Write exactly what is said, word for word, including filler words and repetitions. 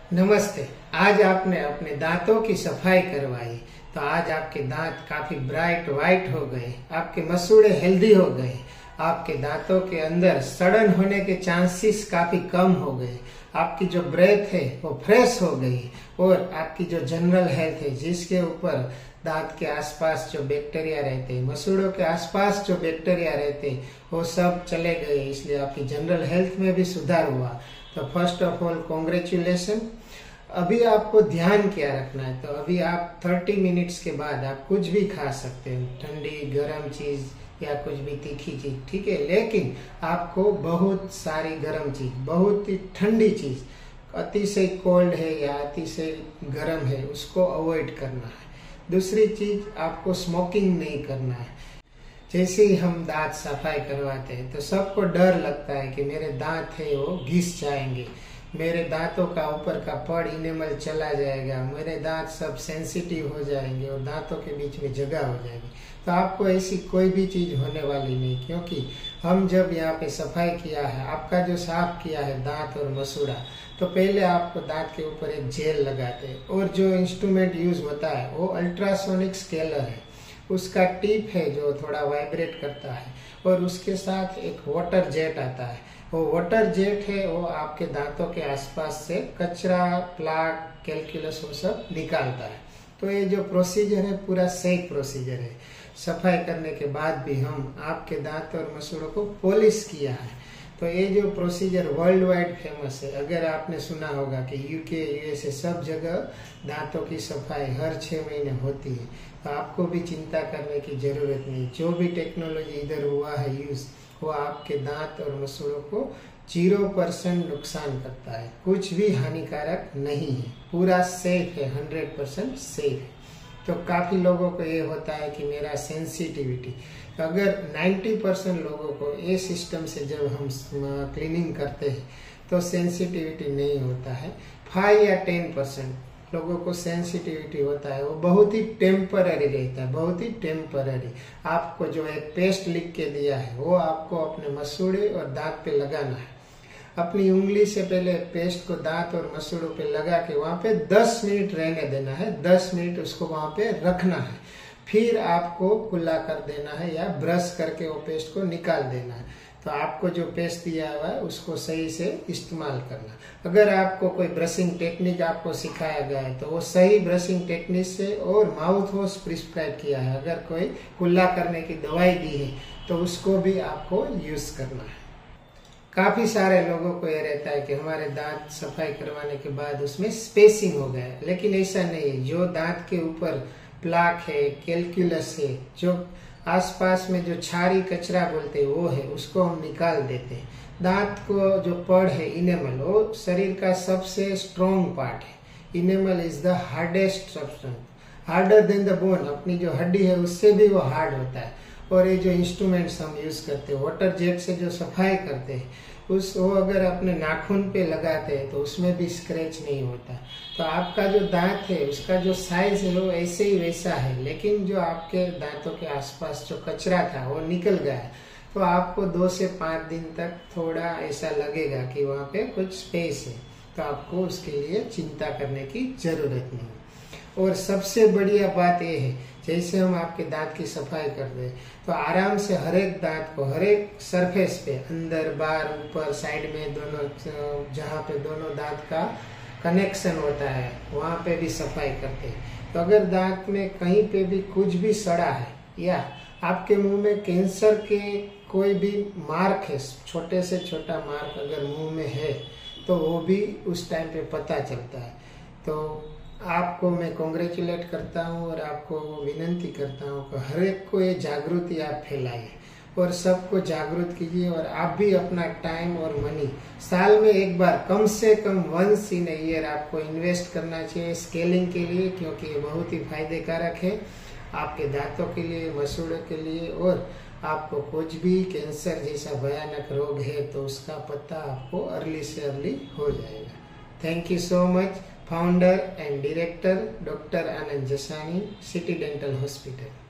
नमस्ते। आज आपने अपने दांतों की सफाई करवाई तो आज आपके दांत काफी ब्राइट वाइट हो गए, आपके मसूड़े हेल्दी हो गए, आपके दांतों के अंदर सड़न होने के चांसेस काफी कम हो गए, आपकी जो ब्रेथ है वो फ्रेश हो गई और आपकी जो जनरल हेल्थ है जिसके ऊपर दांत के आसपास जो बैक्टीरिया रहते हैं, मसूड़ों के आसपास जो बैक्टीरिया रहते हैं वो सब चले गए, इसलिए आपकी जनरल हेल्थ में भी सुधार हुआ। तो फर्स्ट ऑफ ऑल कॉन्ग्रेचुलेशन। अभी आपको ध्यान क्या रखना है, तो अभी आप तीस मिनट्स के बाद आप कुछ भी खा सकते हैं, ठंडी गर्म चीज या कुछ भी तीखी चीज, ठीक है, लेकिन आपको बहुत सारी गर्म चीज, बहुत ही ठंडी चीज, अतिशय कोल्ड है या अतिशय गर्म है उसको अवॉइड करना है। दूसरी चीज, आपको स्मोकिंग नहीं करना है। जैसे ही हम दांत सफाई करवाते हैं तो सबको डर लगता है कि मेरे दांत है वो घिस जाएंगे, मेरे दांतों का ऊपर का पड़ इनेमल चला जाएगा, मेरे दांत सब सेंसिटिव हो जाएंगे और दांतों के बीच में जगह हो जाएगी। तो आपको ऐसी कोई भी चीज होने वाली नहीं, क्योंकि हम जब यहाँ पे सफाई किया है, आपका जो साफ किया है दांत और मसूड़ा, तो पहले आपको दांत के ऊपर एक जेल लगाते हैं और जो इंस्ट्रूमेंट यूज होता है वो अल्ट्रासोनिक स्केलर है, उसका टिप है जो थोड़ा वाइब्रेट करता है और उसके साथ एक वाटर जेट आता है। वो वाटर जेट है वो आपके दांतों के आसपास से कचरा, प्लाक, कैलकुलस वो सब निकालता है। तो ये जो प्रोसीजर है पूरा सेफ प्रोसीजर है। सफाई करने के बाद भी हम आपके दांत और मसूड़ों को पॉलिश किया है। तो ये जो प्रोसीजर वर्ल्ड वाइड फेमस है। अगर आपने सुना होगा कि यूके, यूएसए सब जगह दांतों की सफाई हर छह महीने होती है, तो आपको भी चिंता करने की जरूरत नहीं। जो भी टेक्नोलॉजी इधर हुआ है यूज, वो आपके दांत और मसूड़ों को जीरो परसेंट नुकसान करता है, कुछ भी हानिकारक नहीं है, पूरा सेफ है, हंड्रेड परसेंट सेफ है। तो काफी लोगों को ये होता है कि मेरा सेंसिटिविटी, तो अगर नब्बे परसेंट लोगों को ये सिस्टम से जब हम क्लीनिंग करते हैं तो सेंसिटिविटी नहीं होता है। फाइव या टेन परसेंट लोगों को सेंसिटिविटी होता है, वो बहुत ही टेम्पररी रहता है, बहुत ही टेम्पररी। आपको जो एक पेस्ट लिख के दिया है वो आपको अपने मसूड़े और दांत पे लगाना है। अपनी उंगली से पहले पेस्ट को दांत और मसूड़ों पे लगा के वहां पे दस मिनट रहने देना है, दस मिनट उसको वहां पे रखना है, फिर आपको कुल्ला कर देना है या ब्रश करके वो पेस्ट को निकाल देना है। तो आपको जो पेस्ट दिया हुआ है उसको सही से इस्तेमाल करना। अगर आपको कोई ब्रशिंग टेक्निक आपको सिखाया गया है तो वो सही ब्रशिंग टेक्निक से और माउथ वॉश प्रिस्क्राइब किया है। अगर कोई कुल्ला करने की दवाई दी है तो उसको भी आपको यूज करना है। काफी सारे लोगों को ये रहता है कि हमारे दांत सफाई करवाने के बाद उसमें स्पेसिंग हो गया है, लेकिन ऐसा नहीं है। जो दांत के ऊपर प्लाक है, कैलकुलस है, जो आसपास में जो छारी कचरा बोलते हैं वो है, उसको हम निकाल देते हैं। दांत को जो पड़ है इनेमल, वो शरीर का सबसे स्ट्रॉन्ग पार्ट है। Enamel is the hardest substance, harder than the bone. अपनी जो हड्डी है उससे भी वो हार्ड होता है। और ये जो इंस्ट्रूमेंट्स हम यूज करते हैं, वाटर जेट से जो सफाई करते हैं, उस वो अगर अपने नाखून पे लगाते हैं तो उसमें भी स्क्रैच नहीं होता। तो आपका जो दांत है उसका जो साइज है वो ऐसे ही वैसा है, लेकिन जो आपके दांतों के आसपास जो कचरा था वो निकल गया। तो आपको दो से पांच दिन तक थोड़ा ऐसा लगेगा कि वहाँ पे कुछ स्पेस है, तो आपको उसके लिए चिंता करने की जरूरत नहीं। और सबसे बढ़िया बात यह है, जैसे हम आपके दांत की सफाई करते हैं तो आराम से हर एक दांत को हर एक सरफेस पे, अंदर, बाहर, ऊपर, साइड में, दोनों जहाँ पे दोनों दांत का कनेक्शन होता है वहाँ पे भी सफाई करते हैं। तो अगर दांत में कहीं पे भी कुछ भी सड़ा है या आपके मुंह में कैंसर के कोई भी मार्क है, छोटे से छोटा मार्क अगर मुंह में है तो वो भी उस टाइम पे पता चलता है। तो आपको मैं कॉन्ग्रेचुलेट करता हूँ और आपको विनंती करता हूँ कि हर एक को ये जागृति आप फैलाइए और सबको जागरूक कीजिए। और आप भी अपना टाइम और मनी साल में एक बार, कम से कम वंस इन ईयर आपको इन्वेस्ट करना चाहिए स्केलिंग के लिए, क्योंकि ये बहुत ही फायदे कारक है आपके दांतों के लिए, मसूड़ों के लिए। और आपको कुछ भी कैंसर जैसा भयानक रोग है तो उसका पता आपको अर्ली से अर्ली हो जाएगा। Thank you so much. Founder and director doctor Anand Jasani, city dental hospital.